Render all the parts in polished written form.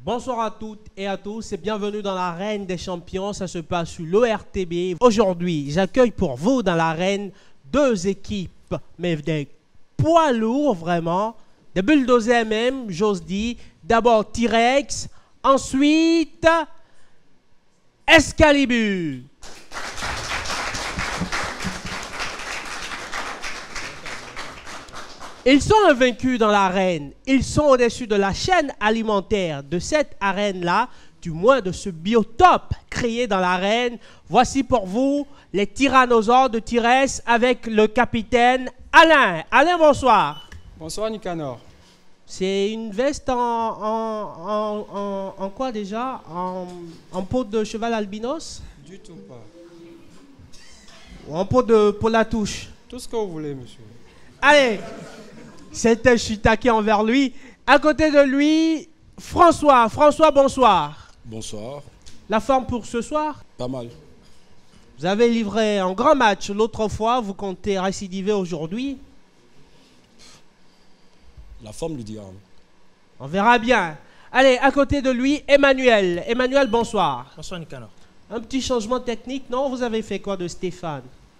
Bonsoir à toutes et à tous et bienvenue dans l'arène des champions. Ça se passe sur l'ORTB. Aujourd'hui, j'accueille pour vous dans l'arène deux équipes, mais des poids lourds vraiment, des bulldozers même, j'ose dire. D'abord T-Rex, ensuite Excalibur. Ils sont invaincus dans l'arène. Ils sont au-dessus de la chaîne alimentaire de cette arène-là, du moins de ce biotope créé dans l'arène. Voici pour vous les tyrannosaures de T-Rex avec le capitaine Alain. Alain, bonsoir. Bonsoir Nicanor. C'est une veste en quoi déjà? En peau de cheval albinos? Du tout pas. Ou en peau de Polatouche? Tout ce que vous voulez, monsieur. Allez, je suis taqué envers lui. À côté de lui, François. François, bonsoir. Bonsoir. La forme pour ce soir? Pas mal. Vous avez livré un grand match l'autre fois. Vous comptez récidiver aujourd'hui? La forme lui dira. On verra bien. Allez, à côté de lui, Emmanuel. Emmanuel, bonsoir. Bonsoir Nicanor. Un petit changement technique, non? Vous avez fait quoi de Stéphane?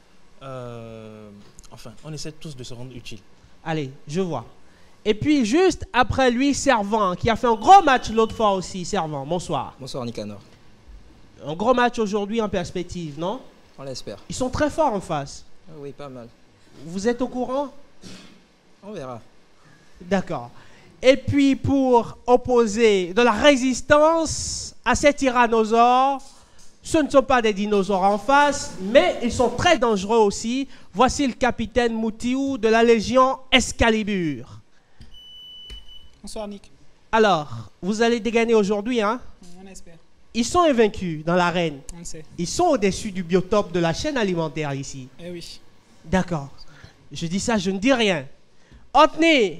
Enfin, on essaie tous de se rendre utile. Allez, je vois. Et puis, juste après lui, Servant, qui a fait un gros match l'autre fois aussi. Servant, bonsoir. Bonsoir Nicanor. Un gros match aujourd'hui en perspective, non? On l'espère. Ils sont très forts en face. Oui, pas mal. Vous êtes au courant? On verra. D'accord. Et puis, pour opposer de la résistance à ces tyrannosaures, ce ne sont pas des dinosaures en face, mais ils sont très dangereux aussi. Voici le capitaine Moutiou de la Légion Excalibur. Bonsoir Nick. Alors, vous allez dégainer aujourd'hui, hein? On espère. Ils sont invaincus dans l'arène. On le sait. Ils sont au-dessus du biotope de la chaîne alimentaire ici. Eh oui. D'accord. Je dis ça, je ne dis rien. Otney,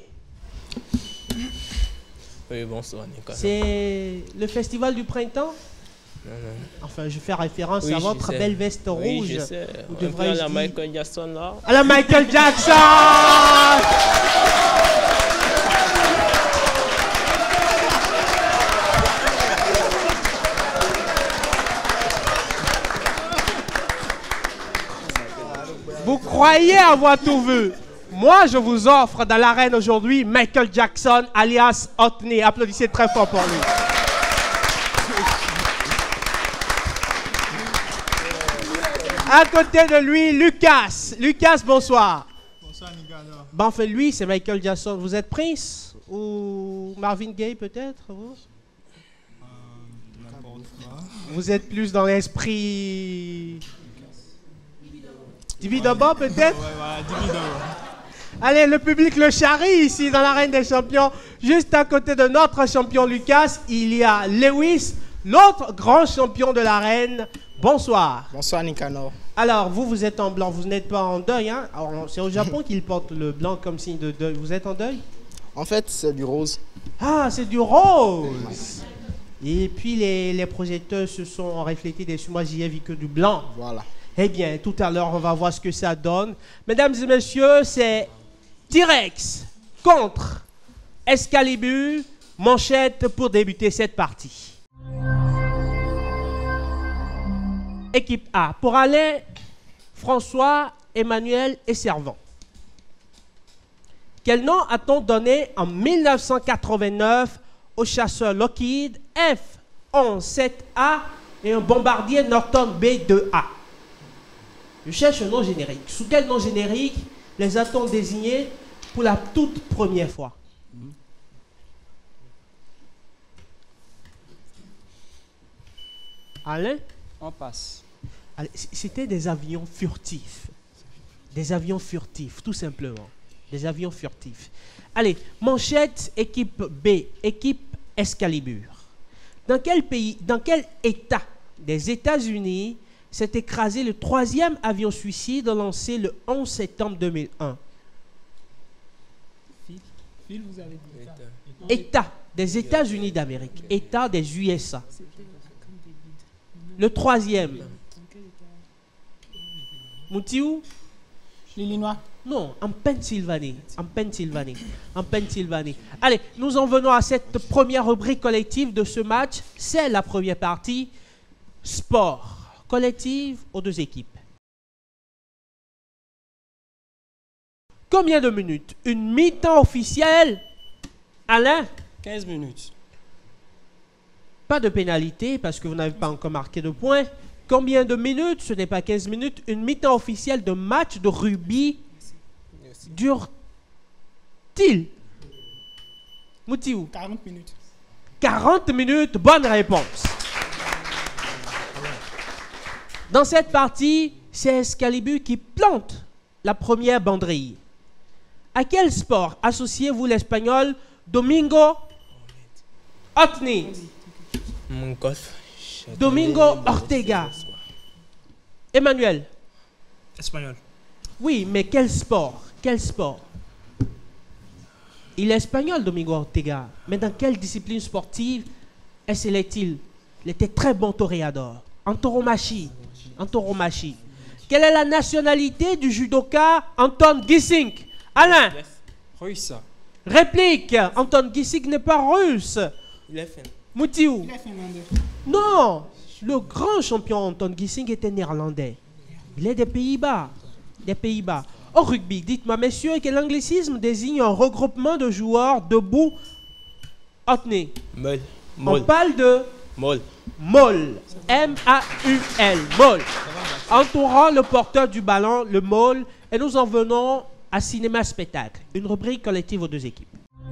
Oui, bonsoir Nicanor. c'est le festival du printemps? Non, non. Enfin, je fais référence Oui, à je votre sais. belle veste Oui, rouge. je sais. Ou Un peu à devrais-je la dire- Michael Jackson là. À la Michael Jackson! Vous croyez avoir tout vu? Moi, je vous offre dans l'arène aujourd'hui Michael Jackson alias Otney. Applaudissez très fort pour lui. À côté de lui, Lucas. Lucas, bonsoir. Bonsoir Nicanor. Ben, enfin, lui, c'est Michael Jackson. Vous êtes Prince ou Marvin Gaye, peut-être, vous? N'importe quoi. Vous êtes plus dans l'esprit... Dividaba, peut-être? Ouais, voilà, dividende. Allez, le public le charrie ici dans l'arène des champions. Juste à côté de notre champion Lucas, il y a Lewis, l'autre grand champion de l'arène. Bonsoir. Bonsoir Nicanor. Alors, vous êtes en blanc, vous n'êtes pas en deuil, hein? Alors, c'est au Japon qu'ils portent le blanc comme signe de deuil. Vous êtes en deuil? En fait, c'est du rose. Ah, c'est du rose. Et puis, les projecteurs se sont reflétés dessus. Moi, j'y ai vu que du blanc. Voilà. Eh bien, tout à l'heure, on va voir ce que ça donne. Mesdames et messieurs, c'est T-Rex contre Excalibur. Manchette pour débuter cette partie. Équipe A. Pour Alain, François, Emmanuel et Servant. Quel nom a-t-on donné en 1989 au chasseur Lockheed F-117A et un bombardier Norton B-2A? Je cherche un nom générique. Sous quel nom générique les a-t-on désignés pour la toute première fois? Alain? On passe. Allez, c'était des avions furtifs. Des avions furtifs, tout simplement. Des avions furtifs. Allez, manchette, équipe B, équipe Excalibur. Dans quel pays, dans quel État des États-Unis s'est écrasé le troisième avion suicide lancé le 11 septembre 2001? Phil, vous avez dit. État des États-Unis d'Amérique. État des USA. Le troisième. Moutiou? L'Illinois. Non, en Pennsylvanie. En Pennsylvanie. En Pennsylvanie. Allez, nous en venons à cette première rubrique collective de ce match. C'est la première partie. Sport. Collective aux deux équipes. Combien de minutes? Une mi-temps officielle? Alain? 15 minutes. Pas de pénalité parce que vous n'avez pas encore marqué de points. Combien de minutes? Ce n'est pas 15 minutes. Une mi-temps officielle de match de rugby dure-t-il? Moutiou? 40 minutes. 40 minutes, bonne réponse. Dans cette partie, c'est Excalibur qui plante la première banderille. À quel sport associez-vous l'espagnol Domingo Otni? Mon golf. Domingo Ortega. Emmanuel? Espagnol. Oui, mais quel sport? Quel sport? Il est espagnol, Domingo Ortega. Mais dans quelle discipline sportive est-il? Il était très bon toréador. En tauromachie. En tauromachie. Quelle est la nationalité du judoka Anton Gissink? Alain? Russe. Réplique. Anton Gissink n'est pas russe. Il est fin. Moutiou? Il est finlandais. Non. Le grand champion Anton Gissink était néerlandais. Il est des Pays-Bas. Des Pays-Bas. Au rugby, dites-moi, messieurs, quel anglicisme désigne un regroupement de joueurs debout? Otney. Molle. On Molle. parle de Molle. maul. M-A-U-L. Maul. Entourant le porteur du ballon, le maul. Et nous en venons à cinéma-spectacle. Une rubrique collective aux deux équipes.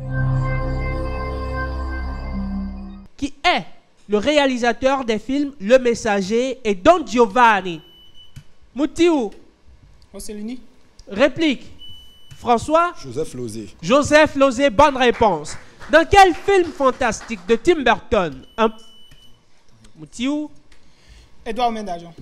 Qui est le réalisateur des films Le Messager et Don Giovanni? Moutiou? Rossellini. Réplique. François? Joseph Lozé. Joseph Lozé, bonne réponse. Dans quel film fantastique de Tim Burton Moutiou? Edouard Main d'Argent.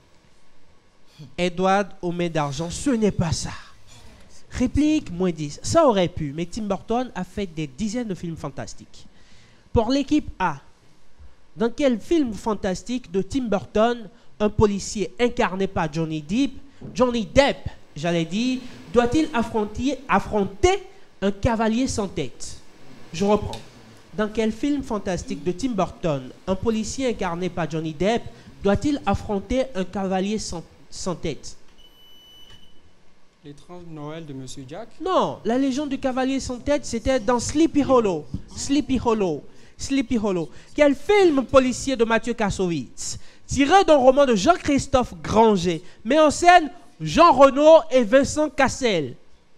Edward aux mains d'argent, ce n'est pas ça. Réplique, moins 10. Ça aurait pu, mais Tim Burton a fait des dizaines de films fantastiques. Pour l'équipe A, dans quel film fantastique de Tim Burton, un policier incarné par Johnny Depp, j'allais dire, doit-il affronter un cavalier sans tête? Je reprends. Dans quel film fantastique de Tim Burton, un policier incarné par Johnny Depp doit-il affronter un cavalier sans tête? L'étrange Noël de Monsieur Jack. Non, la légende du cavalier sans tête, c'était dans Sleepy Hollow. Sleepy Hollow. Sleepy Hollow. Quel film policier de Mathieu Kassovitz, tiré d'un roman de Jean-Christophe Granger, met en scène Jean Reno et Vincent Cassel?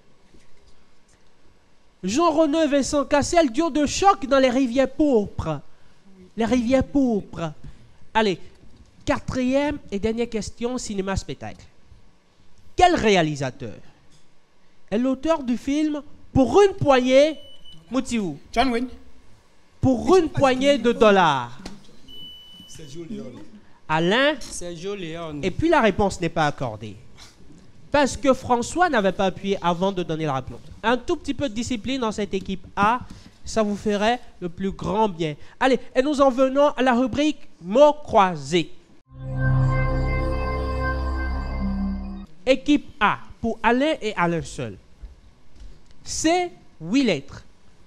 Jean Reno et Vincent Cassel, duo de choc dans les rivières pourpres. Les rivières pourpres. Allez, quatrième et dernière question, cinéma-spectacle. Quel réalisateur est l'auteur du film Pour une poignée, Moutiou? John Wayne. Pour une poignée de dollars. Sergio Leone. Alain? Sergio Leone. Et puis la réponse n'est pas accordée. Parce que François n'avait pas appuyé avant de donner la réponse. Un tout petit peu de discipline dans cette équipe A, ça vous ferait le plus grand bien. Allez, et nous en venons à la rubrique mots croisés. Équipe A, pour Alain et Alain seul. C'est 8 lettres.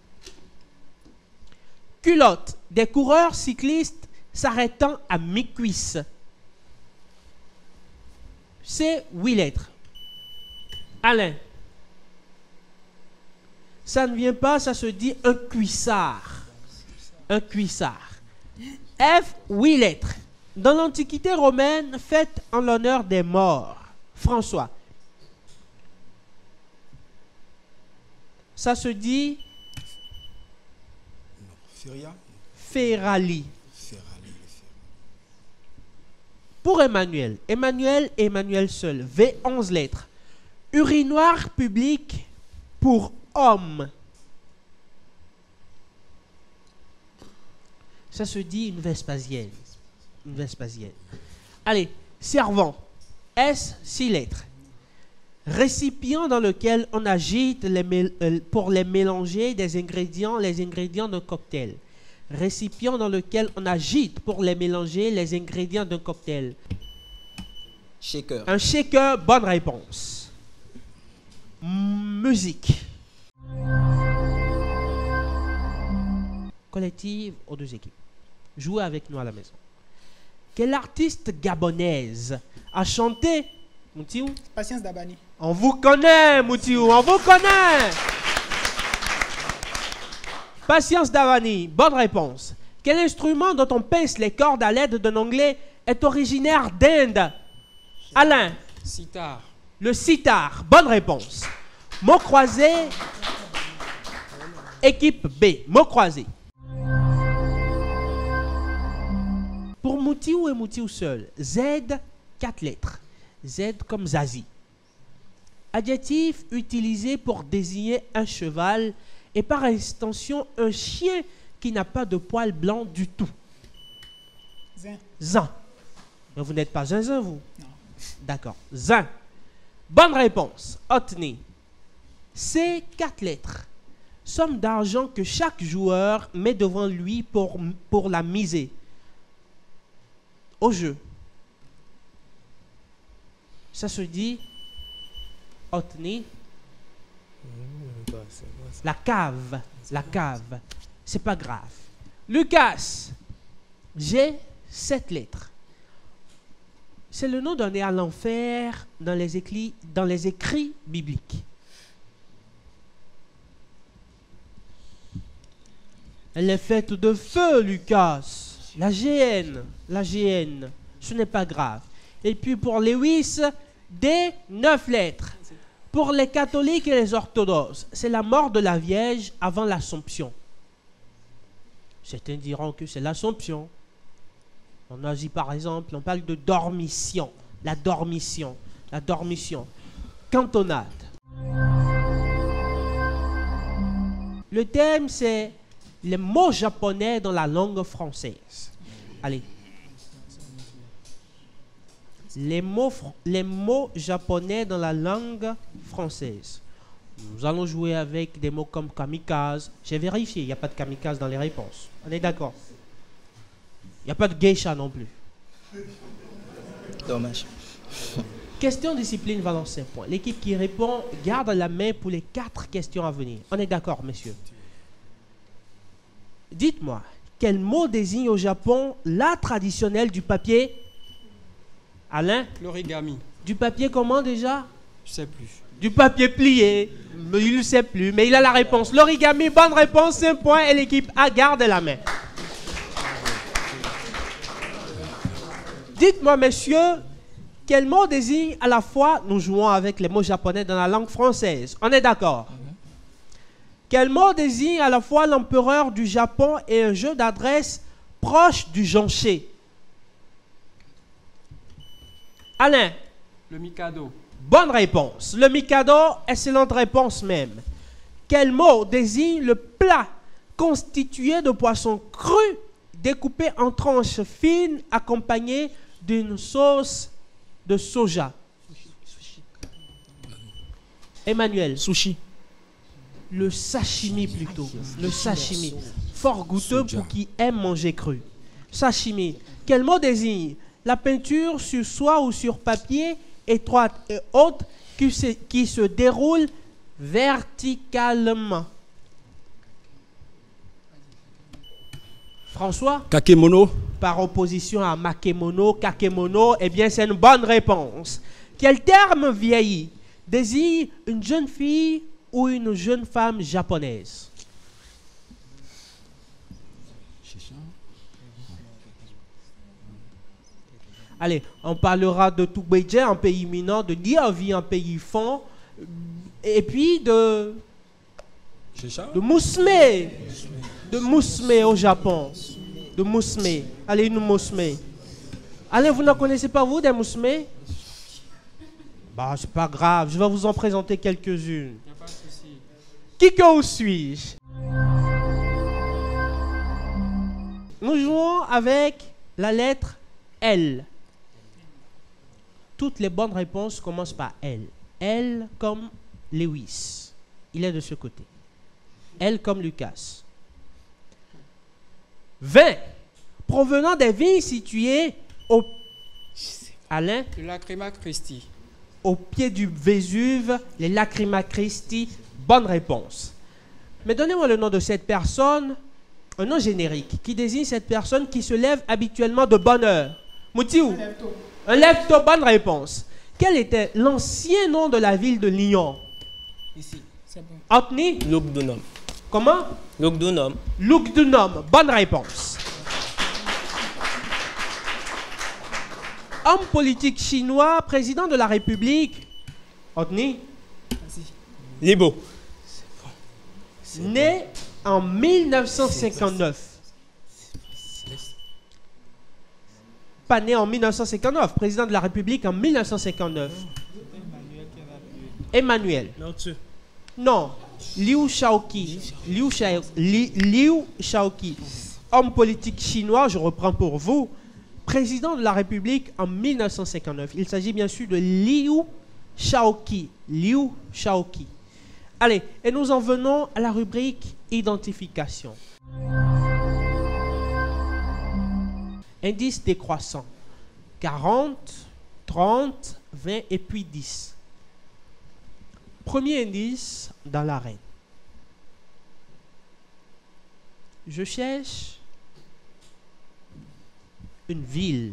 Culotte des coureurs cyclistes s'arrêtant à mi-cuisse. C'est 8 lettres. Alain. Ça ne vient pas, ça se dit un cuissard. Un cuissard. F, 8 lettres. Dans l'Antiquité romaine, faite en l'honneur des morts. François. Ça se dit Feria. Ferali. Ferrali. Pour Emmanuel. Emmanuel et Emmanuel seul. V, 11 lettres. Urinoir public pour homme. Ça se dit une Vespasienne. Une Vespasienne. Allez, servant. S, 6 lettres. Récipient dans lequel on agite pour les mélanger les ingrédients d'un cocktail. Récipient dans lequel on agite pour les mélanger les ingrédients d'un cocktail. Shaker. Un shaker, bonne réponse. Musique. Collective aux deux équipes. Jouez avec nous à la maison. Quelle artiste gabonaise a chanté, Moutiou? Patience d'Abani. On vous connaît, Moutiou, on vous connaît. Patience d'Avani, bonne réponse. Quel instrument dont on pince les cordes à l'aide d'un onglet est originaire d'Inde? Alain. Sitar. Le sitar, bonne réponse. Mot croisé, équipe B, mot croisé. Pour Moutiou et Moutiou seul, Z, 4 lettres. Z comme Zazie. Adjectif utilisé pour désigner un cheval et par extension un chien qui n'a pas de poils blancs du tout. Zin. Zin. Mais vous n'êtes pas zinzin, vous? Non. D'accord. Zin. Bonne réponse. Otni. C'est 4 lettres. Somme d'argent que chaque joueur met devant lui pour la miser. Au jeu. Ça se dit Otni. La cave. La cave. C'est pas grave. Lucas. J'ai 7 lettres. C'est le nom donné à l'enfer dans les écrits bibliques. Elle est faite de feu, Lucas. La GN. La GN. Ce n'est pas grave. Et puis pour Lewis, des 9 lettres. Pour les catholiques et les orthodoxes, c'est la mort de la Vierge avant l'Assomption. Certains diront que c'est l'Assomption. En Asie, par exemple, on parle de dormition. La dormition. La dormition. Cantonade. Le thème, c'est les mots japonais dans la langue française. Allez. Les mots japonais dans la langue française. Nous allons jouer avec des mots comme kamikaze. J'ai vérifié, il n'y a pas de kamikaze dans les réponses. On est d'accord? Il n'y a pas de geisha non plus. Dommage. Question discipline valant 5 points. L'équipe qui répond garde la main pour les 4 questions à venir. On est d'accord, messieurs? Dites-moi, quel mot désigne au Japon l'art traditionnel du papier? Alain? L'origami. Du papier comment déjà? Je sais plus. Du papier plié. Mais il ne sait plus, mais il a la réponse. L'origami, bonne réponse, 5 points et l'équipe A garde la main. Dites-moi, messieurs, quel mot désigne à la fois, nous jouons avec les mots japonais dans la langue française. On est d'accord? Quel mot désigne à la fois l'empereur du Japon et un jeu d'adresse proche du jonché? Alain? Le Mikado. Bonne réponse. Le Mikado, excellente réponse même. Quel mot désigne le plat constitué de poisson cru découpé en tranches fines accompagné d'une sauce de soja? Emmanuel? Sushi. Le sashimi plutôt. Le sashimi. Fort goûteux pour qui aime manger cru. Sashimi. Quel mot désigne la peinture sur soie ou sur papier étroite et haute qui se déroule verticalement? François? Kakemono. Par opposition à makemono, kakemono, eh bien c'est une bonne réponse. Quel terme vieilli désigne une jeune fille ou une jeune femme japonaise? Allez, on parlera de Tubeje, un pays minant, de Niavi, un pays fond, et puis de Mousme. De Mousme au Japon. De Mousme. Allez, une Mousme. Allez, vous ne connaissez pas, vous, des Mousme? Bah, c'est pas grave, je vais vous en présenter quelques-unes. Il n'y a pas de souci. Qui que suis-je? Nous jouons avec la lettre L. Toutes les bonnes réponses commencent par L. L comme Lewis. Il est de ce côté. L comme Lucas. 20. Provenant des vignes situées au... Alain? De la Crema Christi. au pied du Vésuve, les Lacrima Christi. Bonne réponse. Mais donnez-moi le nom de cette personne, un nom générique, qui désigne cette personne qui se lève habituellement de bonne heure. Moutiou. Un lève-tôt, bonne réponse. Quel était l'ancien nom de la ville de Lyon? Ici. C'est bon. Anthony? Lugdunum. Comment? Lugdunum. Lugdunum, bonne réponse. Homme politique chinois, président de la République. Anthony? Libo. Né en 1959. Pas né en 1959, président de la République en 1959. Emmanuel. Non, Liu Shaoqi. Liu Shaoqi. Homme politique chinois, je reprends pour vous, président de la République en 1959. Il s'agit bien sûr de Liu Shaoqi. Liu Shaoqi. Allez, et nous en venons à la rubrique identification. Indice décroissant. 40, 30, 20 et puis 10. Premier indice dans l'arène. Je cherche une ville.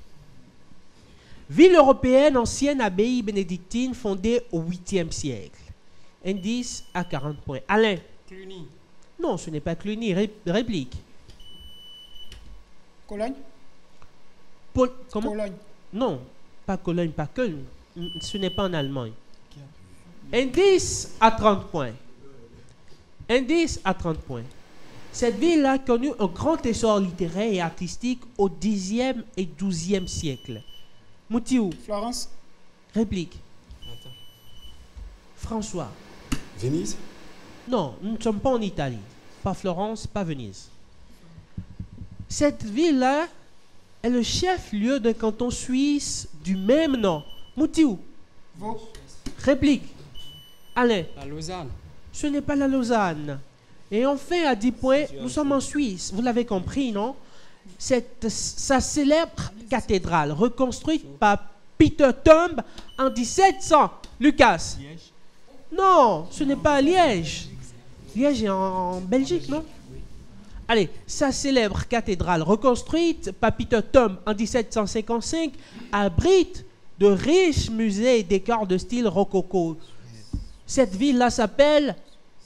Ville européenne, ancienne abbaye bénédictine fondée au 8e siècle. Indice à 40 points. Alain. Cluny. Non, ce n'est pas Cluny. Réplique. Cologne. Comment? Cologne. Non, pas Cologne, pas Köln. Ce n'est pas en Allemagne. Indice à 30 points. Indice à 30 points. Cette ville a connu un grand essor littéraire et artistique au 10e et 12e siècle. Moutiou. Florence. Réplique. François. Venise. Non, nous ne sommes pas en Italie. Pas Florence, pas Venise. Cette ville-là est le chef-lieu d'un canton suisse du même nom. Moutiou. Vaud. Réplique. Alain. La Lausanne. Ce n'est pas la Lausanne. Et enfin, à 10 points, nous sommes en Suisse. Vous l'avez compris, non? Sa célèbre cathédrale, reconstruite par Peter Thumb en 1700. Lucas. Non, ce n'est pas à Liège. Liège est en Belgique, non? Allez, sa célèbre cathédrale, reconstruite par Peter Thumb en 1755, abrite de riches musées et décors de style rococo. Cette ville-là s'appelle...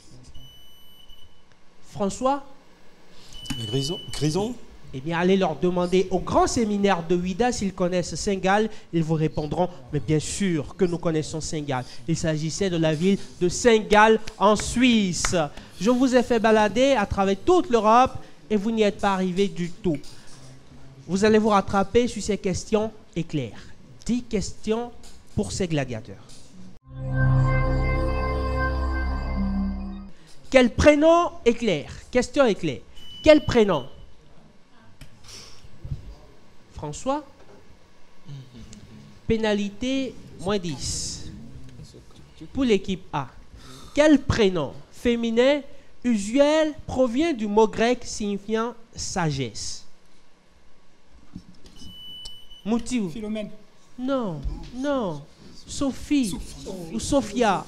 François? Grison. Eh bien, allez leur demander au grand séminaire de Ouida s'ils connaissent Saint-Gall. Ils vous répondront, mais bien sûr que nous connaissons Saint-Gall. Il s'agissait de la ville de Saint-Gall en Suisse. Je vous ai fait balader à travers toute l'Europe et vous n'y êtes pas arrivé du tout. Vous allez vous rattraper sur ces questions éclairs. 10 questions pour ces gladiateurs. Quel prénom éclair? Question éclair. Quel prénom? François? Pénalité, moins 10. Pour l'équipe A. Quel prénom féminin usuel provient du mot grec signifiant sagesse? Moutiou? Philomène. Non, non. Sophie ou Sophia.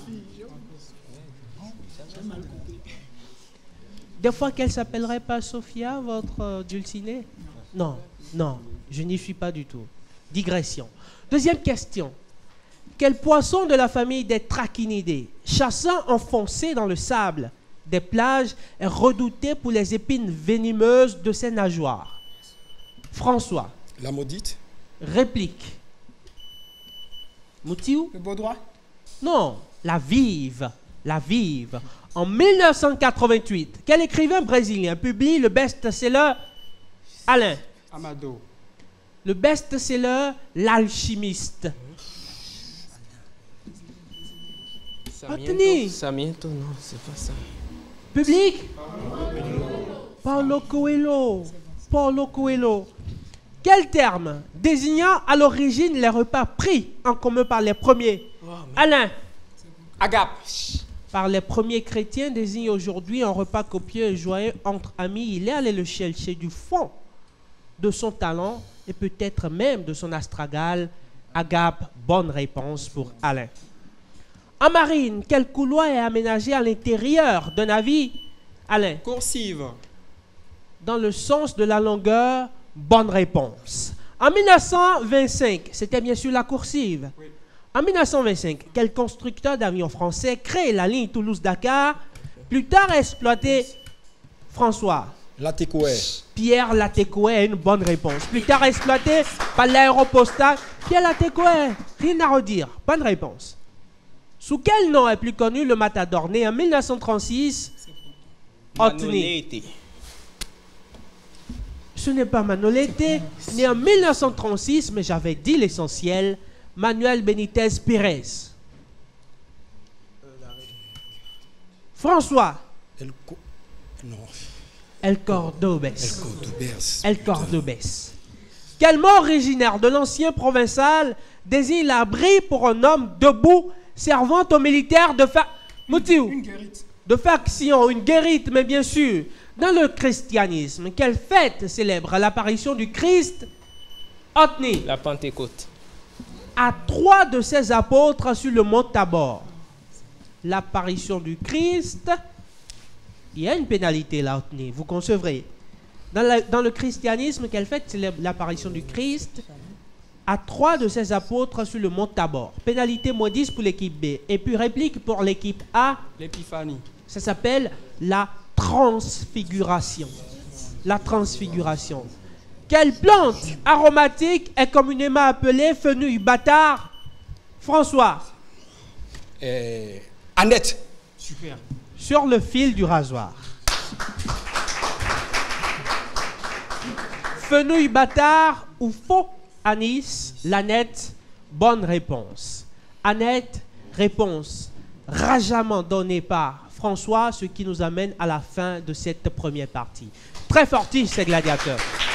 Des fois qu'elle s'appellerait pas Sophia, votre dulcinée? Non, non, je n'y suis pas du tout. Digression. Deuxième question. Quel poisson de la famille des trachinidés, chassant enfoncé dans le sable des plages, est redouté pour les épines venimeuses de ses nageoires? François. La maudite. Réplique. Moutiou? Le Baudrois. Non, la vive. La vive. En 1988, quel écrivain brésilien publie le best-seller Alain? Amado. Le best-seller L'Alchimiste. Anthony. Sarmiento, non, c'est pas ça. Public? Paulo Coelho. Paulo Coelho. Quel terme désignant à l'origine les repas pris en commun par les premiers? Alain? Agape. Par les premiers chrétiens désigne aujourd'hui un repas copieux et joyeux entre amis. Il est allé le chercher du fond de son talent et peut-être même de son astragale Agap, bonne réponse pour Alain. En marine, quel couloir est aménagé à l'intérieur d'un navire? Alain. Coursive. Dans le sens de la longueur, bonne réponse. En 1925, c'était bien sûr la coursive. Oui. En 1925, quel constructeur d'avions français crée la ligne Toulouse-Dakar, plus tard exploitée? François. Latécoé. Pierre Latécoé, une bonne réponse. Plus tard exploité par l'aéropostale. Pierre Latécoé, rien à redire. Bonne réponse. Sous quel nom est plus connu le Matador né en 1936? Otni. Manolete. Ce n'est pas Manolete, né en 1936, mais j'avais dit l'essentiel. Manuel Benitez Pérez. François. Non. El Cordobés. Cordobès. El Cordobès. Quel mot originaire de l'ancien provençal désigne l'abri pour un homme debout servant aux militaires de Une guérite. de faction, une guérite, mais bien sûr. Dans le christianisme, quelle fête célèbre l'apparition du Christ? Otni. La Pentecôte. À 3 de ses apôtres sur le mont Tabor. L'apparition du Christ, il y a une pénalité là, Otni, vous concevrez. Dans le christianisme, quelle fête célèbre l'apparition du Christ? À 3 de ses apôtres sur le mont Tabor. Pénalité moins 10 pour l'équipe B. Et puis réplique pour l'équipe A. L'épiphanie. Ça s'appelle la transfiguration. La transfiguration. Quelle plante aromatique est communément appelée fenouil bâtard? François. Annette. Super. Sur le fil du rasoir. Fenouil bâtard ou faux anis? L'Annette, bonne réponse. Annette, réponse rageamment donnée par François, ce qui nous amène à la fin de cette première partie. Très fortiche ces gladiateurs.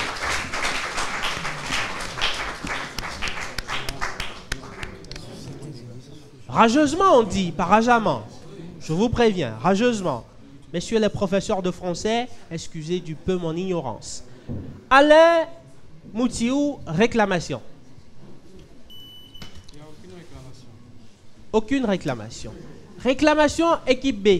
Rageusement on dit, pas rageamment. Je vous préviens, rageusement. Messieurs les professeurs de français, excusez du peu mon ignorance. Alain Moutiou, réclamation. Il n'y a aucune réclamation. Aucune réclamation. Réclamation équipe B.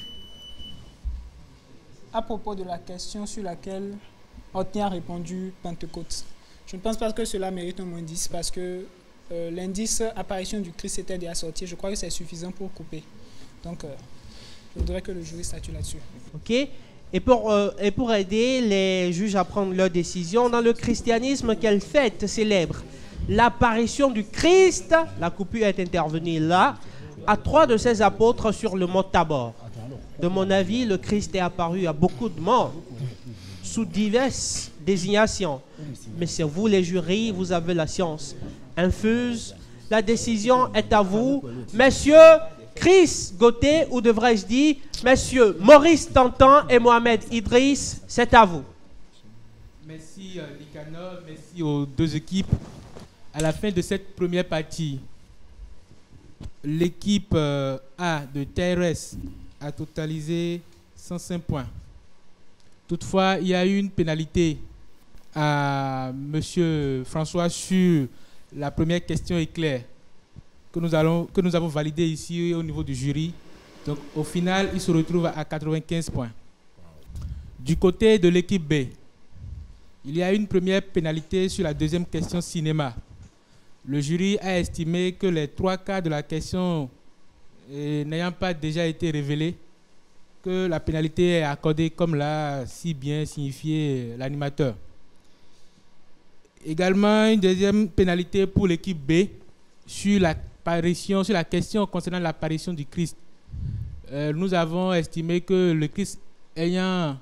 À propos de la question sur laquelle Otni a répondu Pentecôte, je ne pense pas que cela mérite un moins 10 parce que l'indice apparition du Christ était déjà sorti. Je crois que c'est suffisant pour couper. Donc, je voudrais que le jury statue là-dessus. OK? Et pour aider les juges à prendre leurs décisions, dans le christianisme, quelle fête célèbre l'apparition du Christ? La coupure est intervenue là, à 3 de ses apôtres sur le mont Tabor. De mon avis, le Christ est apparu à beaucoup de monde, sous diverses désignations. Mais c'est vous, les jurys, vous avez la science infuse. La décision est à vous. Messieurs Chris Gauthier, ou devrais-je dire, messieurs Maurice Tantan et Mohamed Idriss, c'est à vous. Merci Likano, merci aux deux équipes. À la fin de cette première partie, l'équipe A de TRS a totalisé 105 points. Toutefois, il y a eu une pénalité à M. François sur la première question éclair que nous avons validée ici au niveau du jury. Donc, au final, il se retrouve à 95 points. Du côté de l'équipe B, il y a une première pénalité sur la deuxième question cinéma. Le jury a estimé que les 3 quarts de la question n'ayant pas déjà été révélés, que la pénalité est accordée comme l'a si bien signifié l'animateur. Également, une deuxième pénalité pour l'équipe B sur la question concernant l'apparition du Christ. Nous avons estimé que le Christ ayant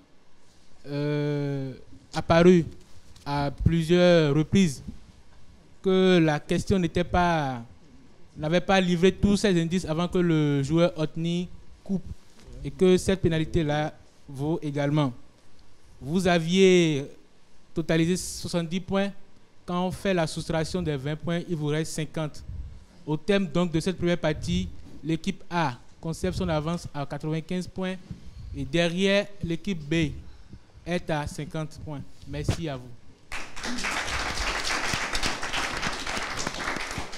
apparu à plusieurs reprises, que la question n'avait pas livré tous ces indices avant que le joueur Otni coupe, et que cette pénalité-là vaut également. Vous aviez totalisé 70 points. Quand on fait la soustraction des 20 points, il vous reste 50. Au terme donc de cette première partie, l'équipe A conserve son avance à 95 points et derrière, l'équipe B est à 50 points. Merci à vous.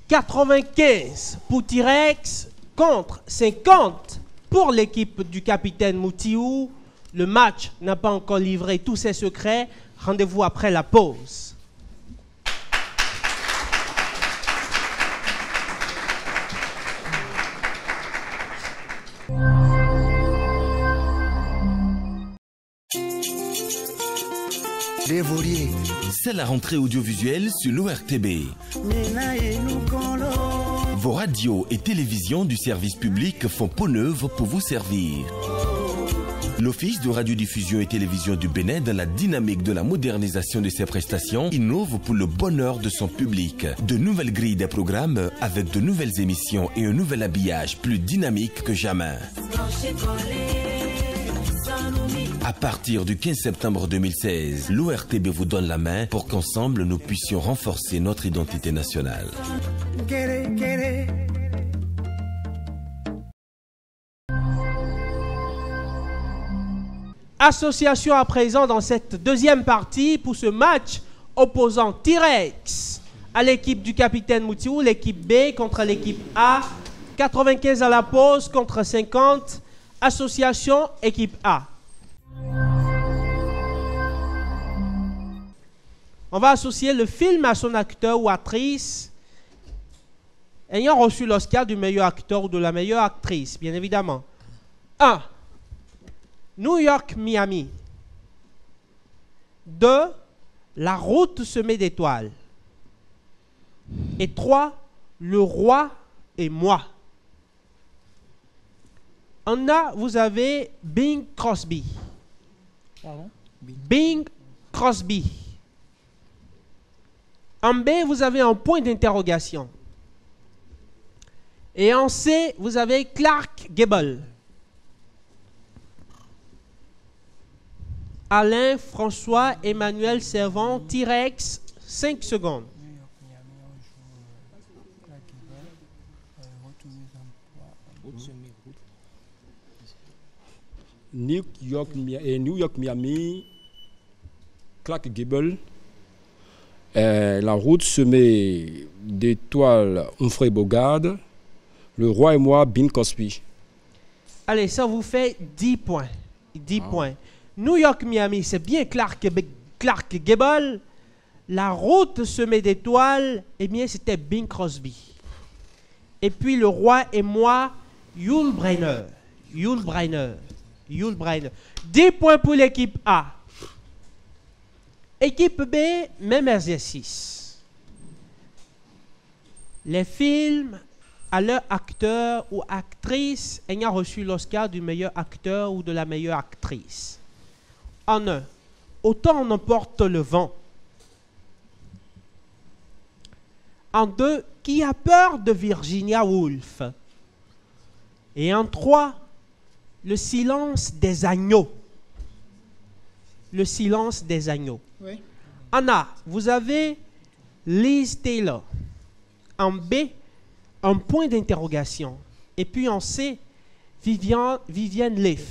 95 pour T-Rex contre 50 pour l'équipe du capitaine Moutiou. Le match n'a pas encore livré tous ses secrets. Rendez-vous après la pause. Dévorier. C'est la rentrée audiovisuelle sur l'ORTB. Vos radios et télévisions du service public font peau neuve pour vous servir. L'Office de radiodiffusion et télévision du Bénin, dans la dynamique de la modernisation de ses prestations, innove pour le bonheur de son public. De nouvelles grilles des programmes avec de nouvelles émissions et un nouvel habillage plus dynamique que jamais. À partir du 15 septembre 2016, l'ORTB vous donne la main pour qu'ensemble nous puissions renforcer notre identité nationale. Association à présent dans cette deuxième partie pour ce match opposant T-Rex à l'équipe du capitaine Moutiou, l'équipe B contre l'équipe A, 95 à la pause contre 50, association équipe A. On va associer le film à son acteur ou actrice ayant reçu l'Oscar du meilleur acteur ou de la meilleure actrice, bien évidemment. 1. New York, Miami. 2. La route semée d'étoiles. Et 3. Le roi et moi. En A, vous avez Bing Crosby. Pardon? Bing Crosby. En B, vous avez un point d'interrogation. Et en C, vous avez Clark Gable. Alain, François, Emmanuel, Servant, T-Rex, 5 secondes. New York, Miami, Clark Gable, la route semée d'étoiles, Humphrey Bogart, le roi et moi, Bing Crosby. Allez, ça vous fait 10 points. 10 points. New York, Miami, c'est bien Clark Gable. La route semée d'étoiles, eh bien, c'était Bing Crosby. Et puis, le roi et moi, Yul Brynner. 10 points pour l'équipe A. Équipe B, même exercice. Les films à leur acteur ou actrice ayant reçu l'Oscar du meilleur acteur ou de la meilleure actrice. En 1, Autant on emporte le vent. En 2, Qui a peur de Virginia Woolf. Et en 3, Le silence des agneaux. Le silence des agneaux. Oui. En A, vous avez Liz Taylor. En B, un point d'interrogation. Et puis en C, Vivienne Leigh.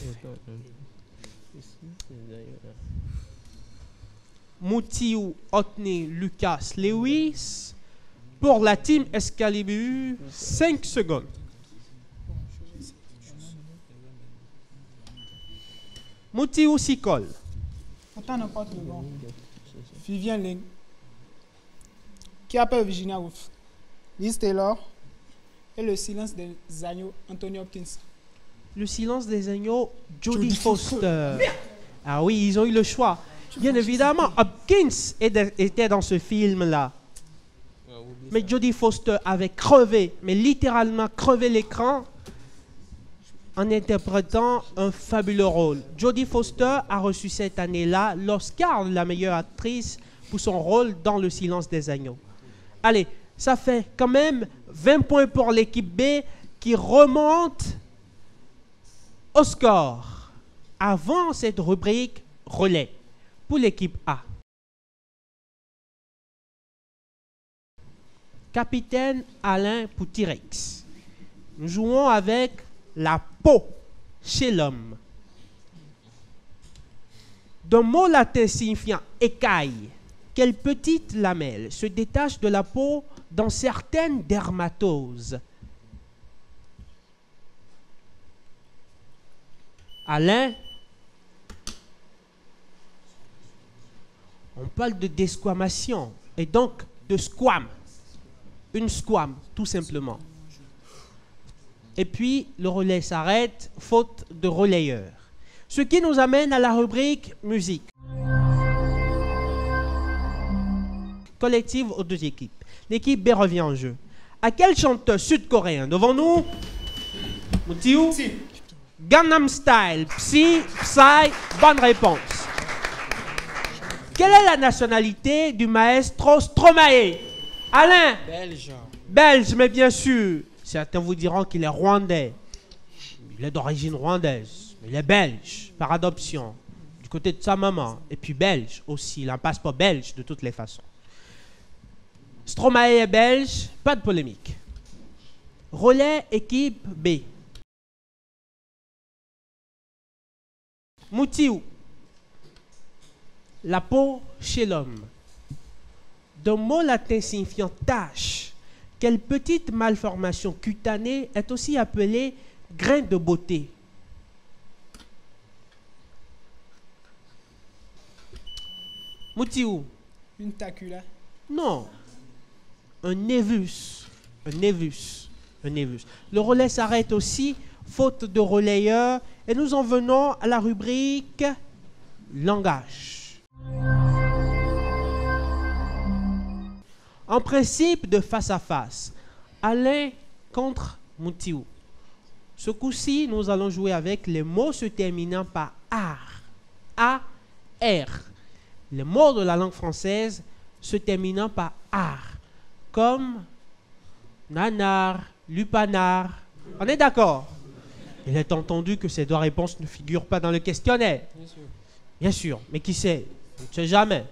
Moutiou, Otney, Lucas, Lewis. Pour la team Excalibur, 5 secondes. Moutiou s'y colle. Autant n'importe le bon. Vivienne Leigh. Qui a peur de Virginia Woolf. Liz Taylor. Et le silence des agneaux, Anthony Hopkins. Le silence des agneaux, Jodie Foster. Ah oui, ils ont eu le choix. Bien évidemment, Hopkins était dans ce film-là. Mais Jodie Foster avait crevé, mais littéralement crevé l'écran en interprétant un fabuleux rôle. Jodie Foster a reçu cette année-là l'Oscar de la meilleure actrice pour son rôle dans Le silence des agneaux. Allez, ça fait quand même 20 points pour l'équipe B qui remonte au score. Avant cette rubrique relais pour l'équipe A. Capitaine Alain pour T-Rex. Nous jouons avec la peau chez l'homme. D'un mot latin signifiant écaille, quelle petite lamelle se détache de la peau dans certaines dermatoses. Alain, on parle de desquamation et donc de squam. Une squam, tout simplement. Et puis, le relais s'arrête, faute de relayeur. Ce qui nous amène à la rubrique musique. Collective aux deux équipes. L'équipe B revient en jeu. À quel chanteur sud-coréen devons-nous Moutiou Gangnam Style, Psy, Psy, bonne réponse. Quelle est la nationalité du maestro Stromae? Alain? Belge. Belge, mais bien sûr. Certains vous diront qu'il est rwandais. Il est d'origine rwandaise. Il est belge, par adoption, du côté de sa maman. Et puis belge aussi. Il a un passeport belge de toutes les façons. Stromae est belge, pas de polémique. Relais, équipe B. Moutiou. La peau chez l'homme. D'un mot latin signifiant tache, quelle petite malformation cutanée est aussi appelée grain de beauté? Moutiou. Une tacula. Non. Un névus. Un névus. Un névus. Le relais s'arrête aussi, faute de relayeur. Et nous en venons à la rubrique langage. En principe de face à face, Alain contre Moutiou. Ce coup-ci, nous allons jouer avec les mots se terminant par ar. A-R. Les mots de la langue française se terminant par ar. Comme nanar, lupanar. On est d'accord? Il est entendu que ces deux réponses ne figurent pas dans le questionnaire. Bien sûr. Bien sûr, mais qui sait? On ne sait jamais.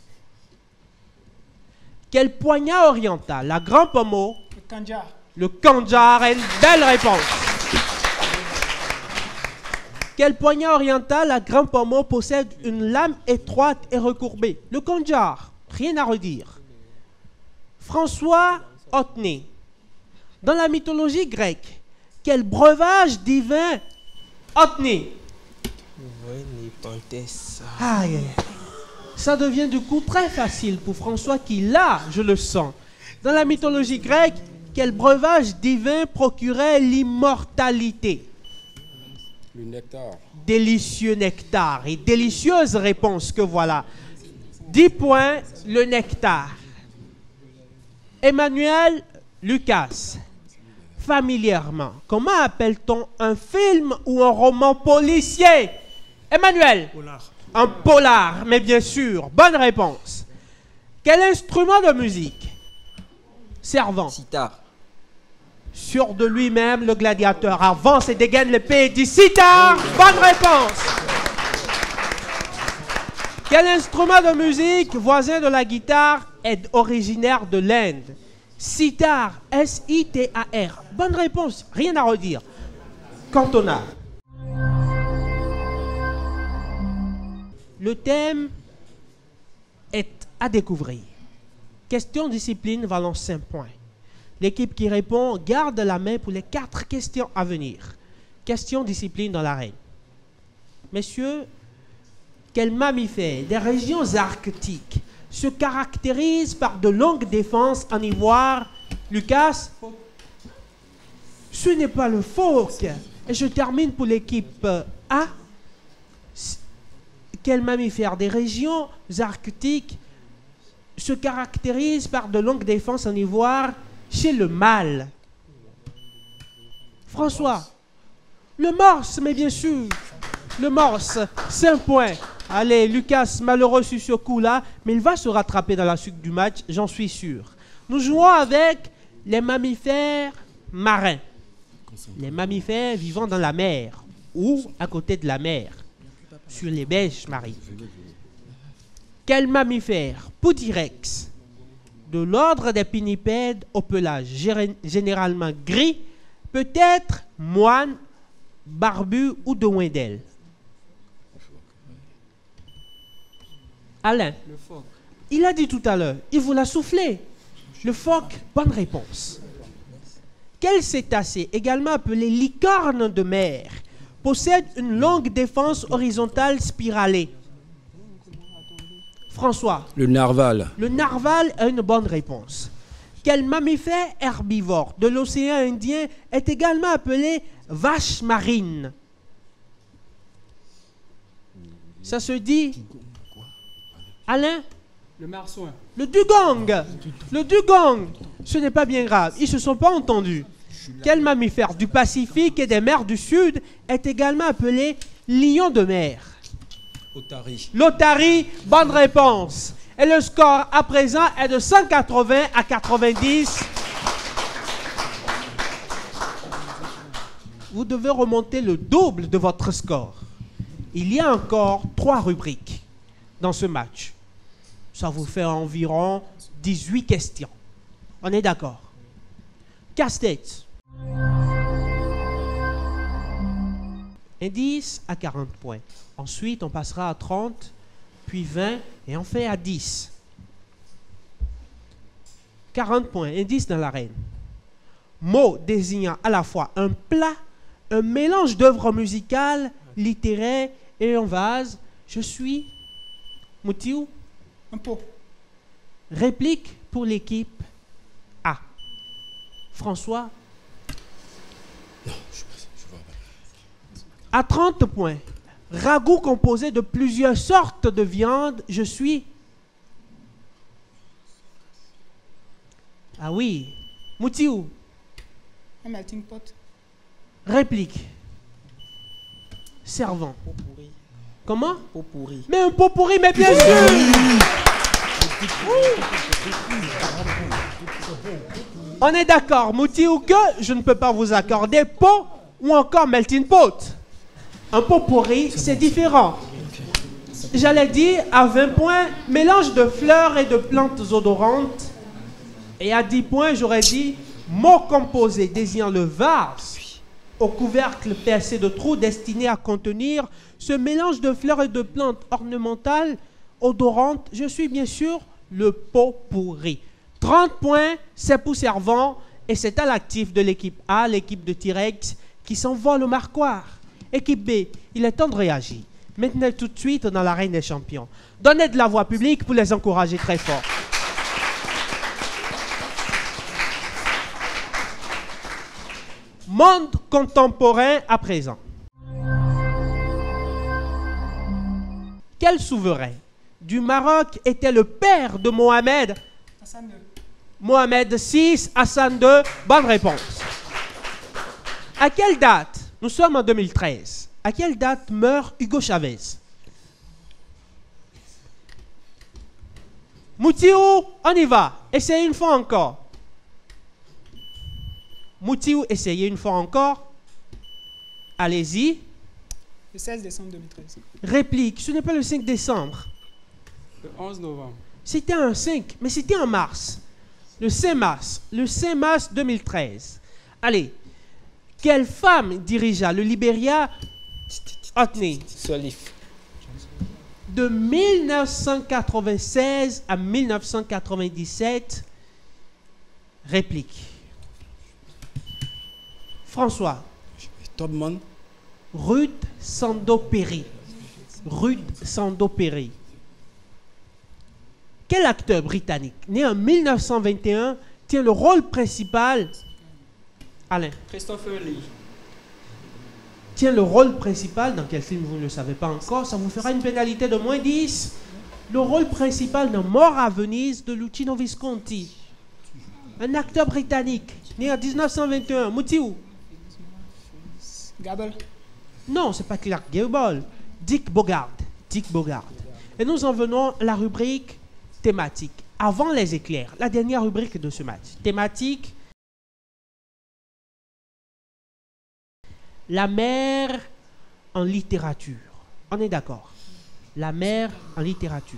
Quel poignard oriental? La Grand Pommeau. Le kanjar. Le kanjar est une belle réponse. Quel poignard oriental? La Grand Pommeau possède une lame étroite et recourbée. Le kanjar. Rien à redire. François Otney. Dans la mythologie grecque, quel breuvage divin Otney? Aïe, ça devient du coup très facile pour François qui, là, je le sens. Dans la mythologie grecque, quel breuvage divin procurait l'immortalité? Le nectar. Délicieux nectar. Et délicieuse réponse que voilà. 10 points, le nectar. Emmanuel Lucas. Familièrement, comment appelle-t-on un film ou un roman policier? Emmanuel? Polar. Un polar, mais bien sûr. Bonne réponse. Quel instrument de musique? Servant. Sitar. Sûr de lui-même, le gladiateur avance et dégaine l'épée et dit sitar. Bonne réponse. Quel instrument de musique, voisin de la guitare, est originaire de l'Inde? Sitar, S-I-T-A-R. Bonne réponse, rien à redire. Cantonade. Le thème est à découvrir. Question discipline valant 5 points. L'équipe qui répond garde la main pour les 4 questions à venir. Question discipline dans l'arène. Messieurs, quel mammifère des régions arctiques se caractérise par de longues défenses en ivoire? Lucas? Ce n'est pas le phoque. Et je termine pour l'équipe A. Quel mammifère des régions arctiques se caractérise par de longues défenses en ivoire chez le mâle? François? Le morse, mais bien sûr. Le morse, 5 points. Allez, Lucas, malheureux sur ce coup-là, mais il va se rattraper dans la suite du match, j'en suis sûr. Nous jouons avec les mammifères marins. Les mammifères vivant dans la mer ou à côté de la mer, sur les berges marines. Quel mammifère? Poudirex, de l'ordre des pinnipèdes au pelage généralement gris, peut-être moine, barbu ou de Wendel. Alain, Le phoque. il a dit tout à l'heure, il vous l'a soufflé. Le phoque, bonne réponse. Quel cétacé, également appelé licorne de mer, possède une longue défense horizontale spiralée? François. Le narval. Le narval a une bonne réponse. Quel mammifère herbivore de l'océan Indien est également appelé vache marine? Ça se dit? Alain? Le marsouin. Le dugong. Le dugong. Ce n'est pas bien grave. Ils ne se sont pas entendus. Quel mammifère du Pacifique et des mers du Sud est également appelé lion de mer? Otari. L'Otari, bonne réponse. Et le score à présent est de 180 à 90. Vous devez remonter le double de votre score. Il y a encore 3 rubriques dans ce match. Ça vous fait environ 18 questions. On est d'accord? Casse-tête. Indice à 40 points. Ensuite, on passera à 30, puis 20, et on fait à 10. 40 points, indice dans l'arène. Mot désignant à la fois un plat, un mélange d'œuvres musicales, littéraires et un vase. Je suis Moutiou. Un pot. Réplique pour l'équipe A. François. À 30 points. Ragoût composé de plusieurs sortes de viande. Je suis. Ah oui. Moutiou. Un melting pot. Réplique. Servant. Pot pourri. Comment? Pot pourri. Mais un pot pourri, mais bien sûr. On est d'accord, Moutiou, que je ne peux pas vous accorder pot ou encore melting pot. Un pot pourri, c'est différent. J'allais dire à 20 points, mélange de fleurs et de plantes odorantes. Et à 10 points, j'aurais dit mot composé désignant le vase au couvercle percé de trous destiné à contenir ce mélange de fleurs et de plantes ornementales odorantes. Je suis bien sûr le pot pourri. 30 points, c'est pour servant et c'est à l'actif de l'équipe A, l'équipe de T-Rex, qui s'envole au marquoir. Équipe B, il est temps de réagir. Maintenant tout de suite dans l'arène des champions. Donnez de la voix publique pour les encourager très fort. Monde contemporain à présent. Quel souverain du Maroc était le père de Mohamed? Hassan II. Mohamed VI, Hassan II. Bonne réponse. À quelle date? Nous sommes en 2013. À quelle date meurt Hugo Chavez? Moutiou, on y va. Essayez une fois encore. Moutiou, essayez une fois encore. Allez-y. Le 16 décembre 2013. Réplique, ce n'est pas le 5 décembre. Le 11 novembre. C'était un 5, mais c'était en mars. Le 5 mars. Le 5 mars 2013. Allez. Quelle femme dirigea le Libéria Solif. de 1996 à 1997? Réplique. François. Topman. Ruth Sando-Perry. Ruth Sando-Perry. Quel acteur britannique, né en 1921, tient le rôle principal? Alain. Christopher Lee. Tient le rôle principal dans quel film vous ne le savez pas encore? Ça vous fera une pénalité de moins 10. Le rôle principal dans Mort à Venise de Luchino Visconti. Un acteur britannique, né en 1921. Moutiou. Gable. Non, c'est pas Clark Gable. Dick Bogart. Dick Bogart. Et nous en venons à la rubrique thématique. Avant les éclairs, la dernière rubrique de ce match. Thématique. La mer en littérature. On est d'accord. La mer en littérature.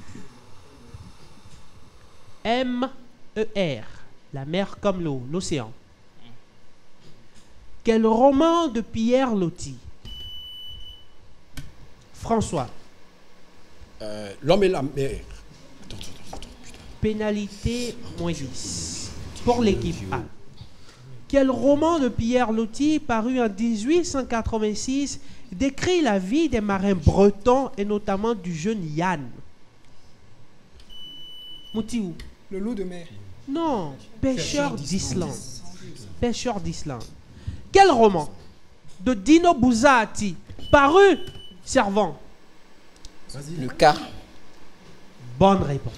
M-E-R. La mer comme l'eau, l'océan. Quel roman de Pierre Loti? François. L'homme et la mer. Pénalité moins 10. pour l'équipe A. Quel roman de Pierre Loti, paru en 1886, décrit la vie des marins bretons et notamment du jeune Yann? Moutiou? Le loup de mer. Non, pêcheur d'Islande. Pêcheur d'Islande. Quel roman de Dino Buzzati, paru, Servant? Le cas. Bonne réponse.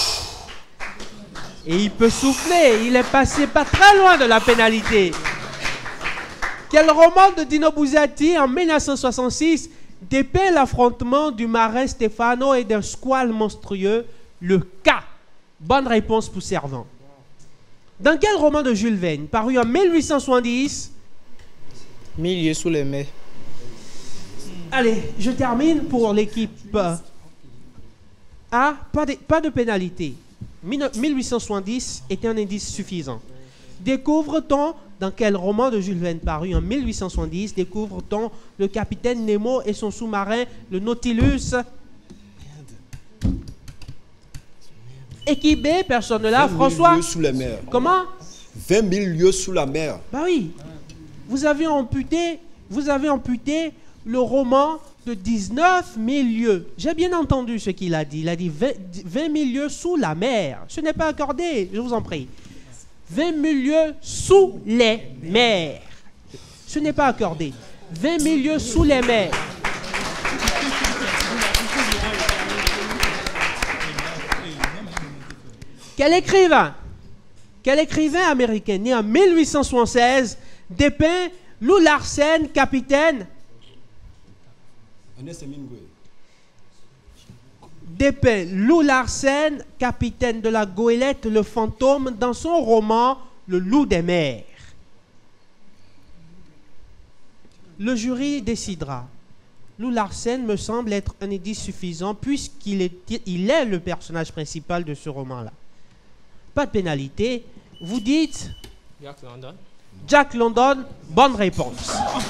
Et il peut souffler, il est passé pas très loin de la pénalité. Quel roman de Dino Buzzati en 1966 dépeint l'affrontement du marin Stefano et d'un squale monstrueux, le cas? Bonne réponse pour Servant. Dans quel roman de Jules Verne, paru en 1870? Milieu sous les mers. Allez, je termine pour l'équipe A. Pas de pénalité. 1870 est un indice suffisant. Découvre-t-on, dans quel roman de Jules Verne paru en 1870, découvre-t-on le capitaine Nemo et son sous-marin, le Nautilus? Équipe B, personne là. François? 20 000 lieues sous la mer. Comment? 20 000 lieues sous la mer. Bah oui. Vous avez amputé le roman de 19 000 lieues. J'ai bien entendu ce qu'il a dit. Il a dit 20 000 lieues sous la mer. Ce n'est pas accordé, je vous en prie. 20 000 lieues sous les mers. Ce n'est pas accordé. 20 000 lieues sous les mers. Quel écrivain américain né en 1876 dépeint Lou Larsen, capitaine? Dépeint Lou Larsen, capitaine de la goélette Le Fantôme, dans son roman Le Loup des mers. Le jury décidera. Lou Larsen me semble être un indice suffisant puisqu'il est le personnage principal de ce roman-là. Pas de pénalité. Vous dites Jack London. Jack London, bonne réponse.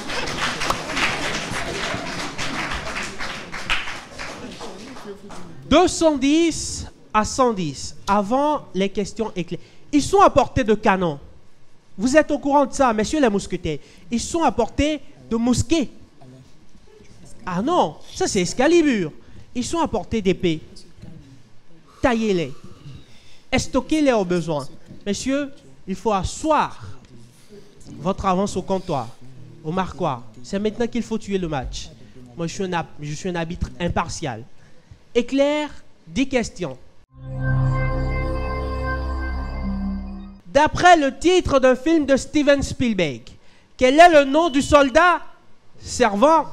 « 210 à 110, avant les questions éclairées. Ils sont à portée de canon. Vous êtes au courant de ça, messieurs les mousquetaires. Ils sont à portée de mousquet. Ah non, ça c'est Excalibur. Ils sont à portée d'épée. Taillez-les. Estoquez-les au besoin. Messieurs, il faut asseoir votre avance au comptoir, au marquoir. C'est maintenant qu'il faut tuer le match. Moi, je suis un arbitre impartial. Éclair, 10 questions. D'après le titre d'un film de Steven Spielberg, quel est le nom du soldat servant?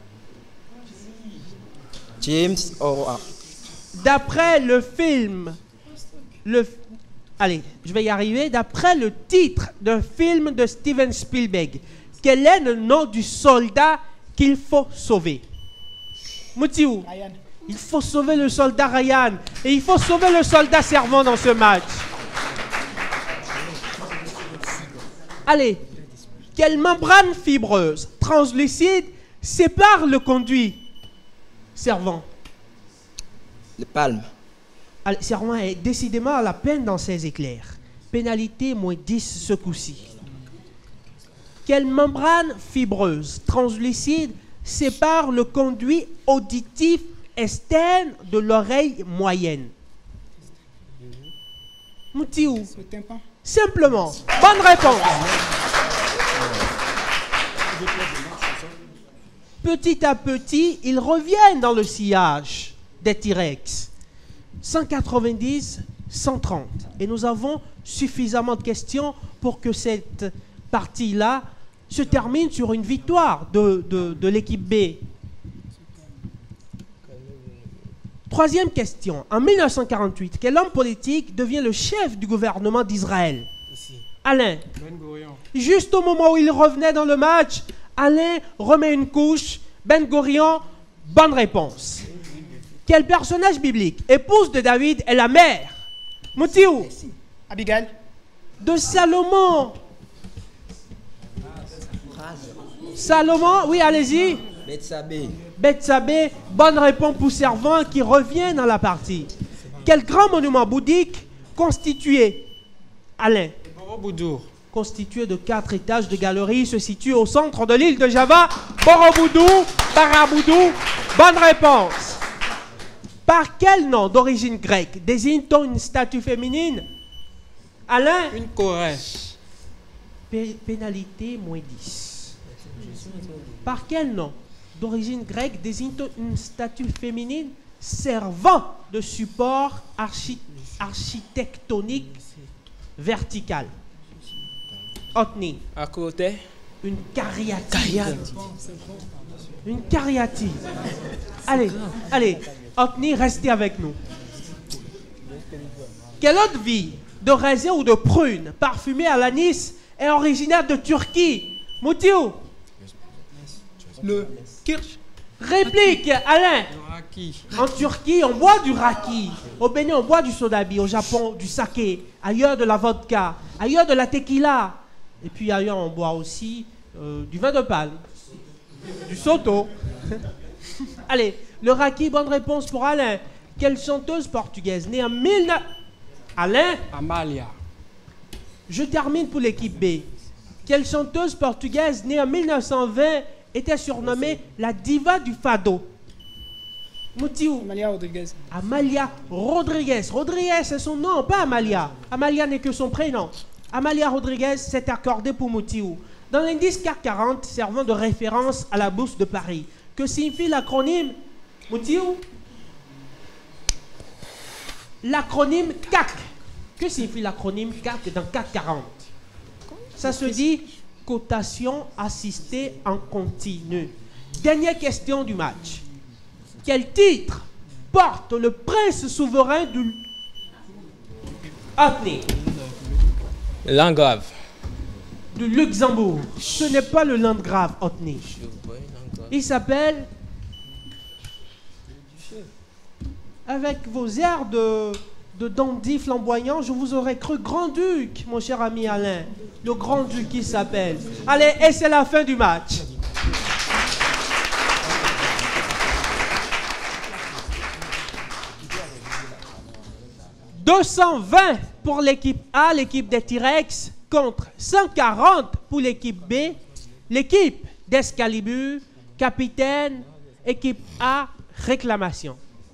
James Howard. D'après le film... Allez, je vais y arriver. D'après le titre d'un film de Steven Spielberg, quel est le nom du soldat qu'il faut sauver? Moutiou. Ryan. Il faut sauver le soldat Ryan. Et il faut sauver le soldat servant dans ce match. Allez. Quelle membrane fibreuse translucide sépare le conduit servant? Le palme. Allez, servant est décidément à la peine dans ses éclairs. Pénalité moins 10 ce coup-ci. Quelle membrane fibreuse translucide sépare le conduit auditif externe de l'oreille moyenne? Moutiou. Le tympan. Simplement. Bonne réponse. Petit à petit, ils reviennent dans le sillage des T-Rex. 190, 130. Et nous avons suffisamment de questions pour que cette partie-là se termine sur une victoire de l'équipe B. Troisième question. En 1948, quel homme politique devient le chef du gouvernement d'Israël? Alain. Ben Gurion. Juste au moment où il revenait dans le match, Alain remet une couche. Ben Gurion, bonne réponse. Quel personnage biblique, épouse de David, est la mère? Moutiou. Abigail. De Salomon. Salomon, oui, allez-y. Bethsabée. Bethsabée, bonne réponse pour Servant qui revient dans la partie. Quel grand monument bouddhique constitué? Alain. Borobudur. constitué de 4 étages de galeries, se situe au centre de l'île de Java. Borobudur, Baraboudou, bonne réponse. Par quel nom d'origine grecque désigne-t-on une statue féminine? Alain? Une Corèche. Pénalité moins 10. Par quel nom d'origine grecque désigne-t-on une statue féminine servant de support architectonique vertical? Otni. À côté. Une cariatide. Une cariatide. Allez, allez, Otni, restez avec nous. Quelle autre vie de raisin ou de prune parfumée à l'anis est originaire de Turquie? Moutiou. Le Kirsch. Réplique, Alain. Raki. En Turquie, on boit du raki. Au Bénin, on boit du sodabi. Au Japon, du saké. Ailleurs, de la vodka. Ailleurs, de la tequila. Et puis ailleurs, on boit aussi du vin de palme. Du soto. Allez, le raki, bonne réponse pour Alain. Quelle chanteuse portugaise née en 19... Alain? Amalia. Je termine pour l'équipe B. Quelle chanteuse portugaise née en 1920 était surnommée la diva du fado? Moutiou. Amalia Rodriguez. Amalia Rodriguez. Rodriguez, c'est son nom, pas Amalia. Amalia n'est que son prénom. Amalia Rodriguez s'est accordée pour Moutiou. Dans l'indice CAC 40 servant de référence à la Bourse de Paris, que signifie l'acronyme Moutiou? L'acronyme CAC. Que signifie l'acronyme CAC dans CAC 40? Ça se dit cotation assistée en continu. Dernière question du match. Quel titre porte le prince souverain du... Otni. Landgrave. Du Luxembourg. Ce n'est pas le Landgrave, Otni. Il s'appelle... Avec vos airs de dandy flamboyant, je vous aurais cru grand-duc, mon cher ami Alain. Le grand-duc qui s'appelle. Allez, et c'est la fin du match. « 220 pour l'équipe A, l'équipe des T-Rex, contre 140 pour l'équipe B, l'équipe d'Excalibur, capitaine, équipe A, réclamation.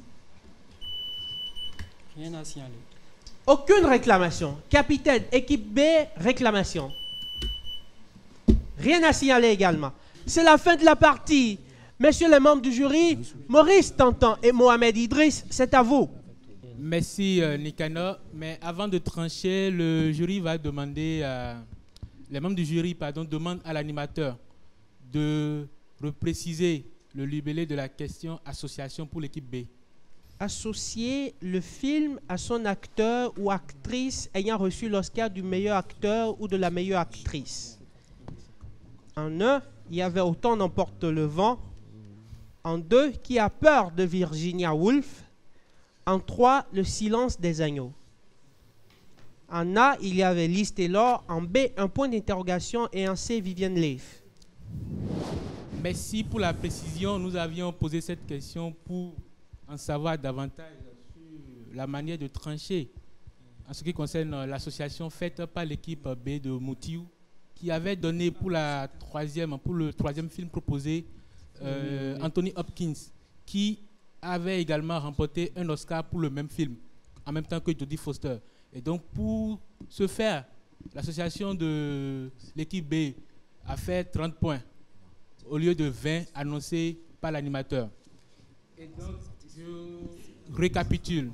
Rien à signaler. Aucune réclamation. Capitaine, équipe B, réclamation. Rien à signaler également. C'est la fin de la partie. Messieurs les membres du jury, Maurice Tantan et Mohamed Idriss, c'est à vous. Merci Nicanor. Mais avant de trancher, le jury va demander, les membres du jury demandent à l'animateur de repréciser le libellé de la question association pour l'équipe B. Associer le film à son acteur ou actrice ayant reçu l'Oscar du meilleur acteur ou de la meilleure actrice. En 1, il y avait Autant n'emporte le vent. En 2, Qui a peur de Virginia Woolf. En 3, Le silence des agneaux. En A, il y avait Liz Taylor. En B, un point d'interrogation. Et en C, Vivienne Leigh. Merci pour la précision. Nous avions posé cette question pour en savoir davantage sur la manière de trancher en ce qui concerne l'association faite par l'équipe B de Moutiou, qui avait donné pour le troisième film proposé Anthony Hopkins, qui avait également remporté un Oscar pour le même film, en même temps que Jodie Foster. Et donc, pour ce faire, l'association de l'équipe B a fait 30 points au lieu de 20 annoncés par l'animateur. Et donc, je récapitule.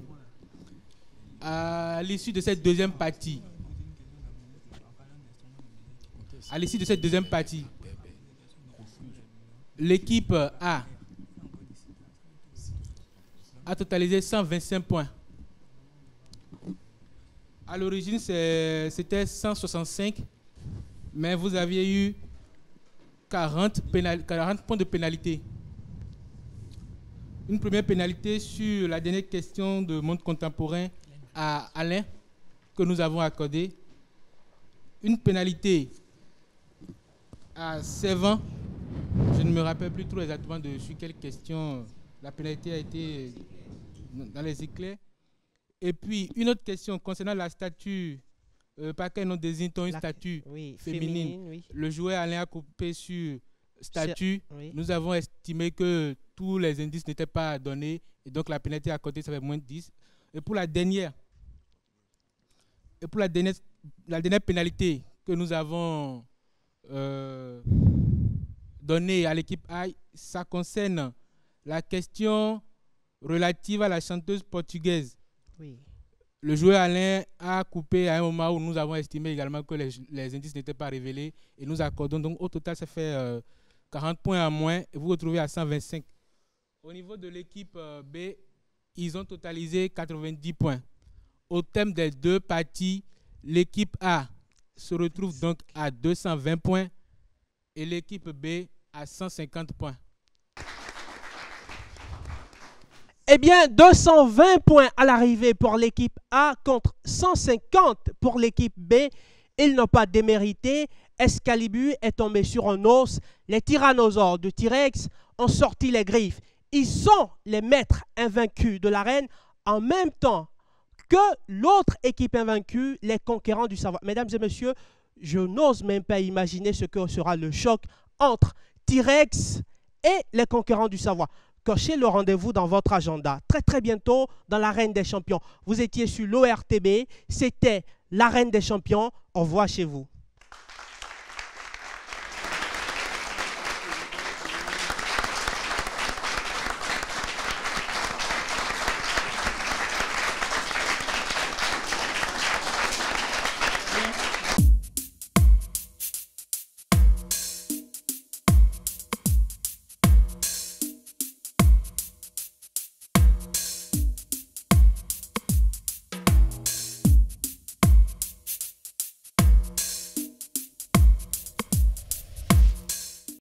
À l'issue de cette deuxième partie, l'équipe A a totalisé 125 points. À l'origine, c'était 165, mais vous aviez eu 40 points de pénalité. Une première pénalité sur la dernière question de monde contemporain à Alain, que nous avons accordée. Une pénalité à Sévan. Je ne me rappelle plus trop exactement sur quelle question la pénalité a été dans les éclairs. Et puis, une autre question concernant la statue par quel nom désigne-t-on une La- statue Oui, féminine. oui. Le joueur Alain a coupé sur statue. Oui. Nous avons estimé que tous les indices n'étaient pas donnés et donc la pénalité à côté, ça fait moins de 10. Et pour la dernière pénalité que nous avons donnée à l'équipe A, ça concerne la question relative à la chanteuse portugaise. Oui. Le joueur Alain a coupé à un moment où nous avons estimé également que les indices n'étaient pas révélés et nous accordons donc au total ça fait 40 points à moins et vous vous retrouvez à 125. Au niveau de l'équipe B, ils ont totalisé 90 points. Au thème des deux parties, l'équipe A se retrouve donc à 220 points et l'équipe B à 150 points. Eh bien, 220 points à l'arrivée pour l'équipe A contre 150 pour l'équipe B. Ils n'ont pas démérité. Excalibur est tombé sur un os. Les tyrannosaures de T-Rex ont sorti les griffes. Ils sont les maîtres invaincus de l'arène en même temps que l'autre équipe invaincue, les conquérants du savoir. Mesdames et messieurs, je n'ose même pas imaginer ce que sera le choc entre T-Rex et les conquérants du savoir. Cochez le rendez-vous dans votre agenda. Très très bientôt dans l'Arène des Champions. Vous étiez sur l'ORTB. C'était l'Arène des Champions. Au revoir chez vous.